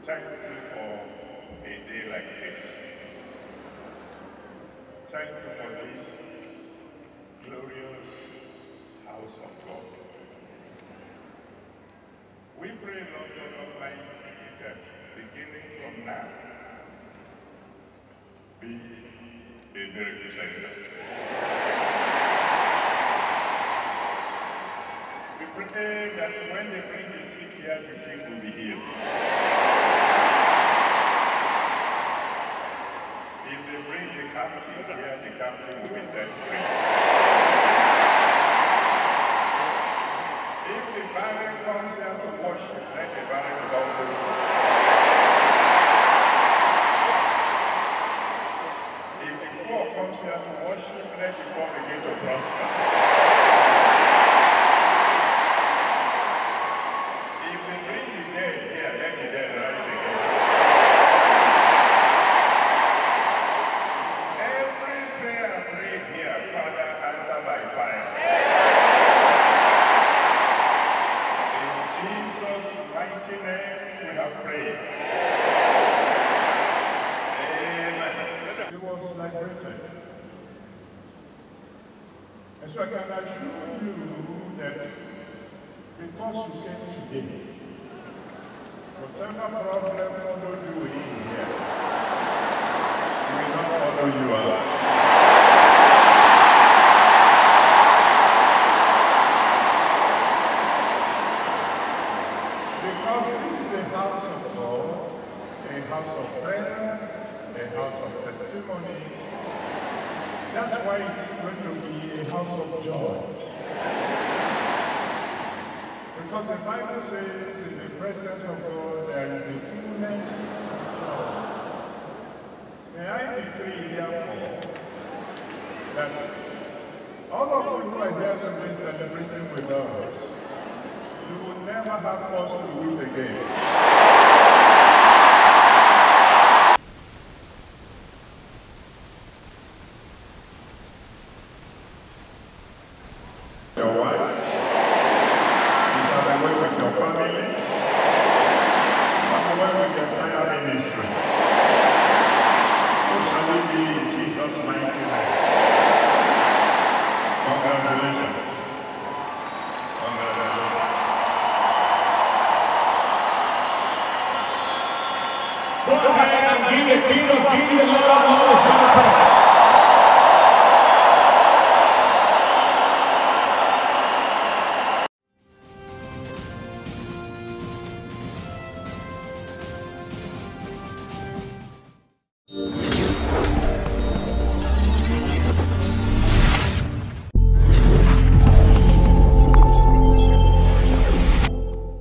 Thank you for a day like this. Thank you for this glorious house of God. We pray, Lord God Almighty, that beginning from now, be a miracle center. We pray that when they bring the sick here, the sick will be healed. If they bring the captive here, the captive will be set free. If the barren comes here to worship, let the barren go fruitful. If the poor comes here to worship, let the poor begin to prosper. If they bring the dead here, let the dead rise again. Every prayer prayed here, Father, answer by fire. In Jesus' mighty name, we have prayed. Amen. It was liberated. And so I can assure you that because you came today, whatever problem followed you in here, it will not follow you out. Because this is a house of God, a house of prayer, a house of testimonies. That's why it's going to be a house of joy. Because the Bible says in the presence of God there is the fullness of joy. May I decree therefore that all of you who are here today celebrating with us, you will never have cause to weep again. Your wife, you shall be away with your family, you shall be away with your entire ministry. So shall it be in Jesus' mighty name. Congratulations. Congratulations. Go ahead and be the King of Kings, the Lord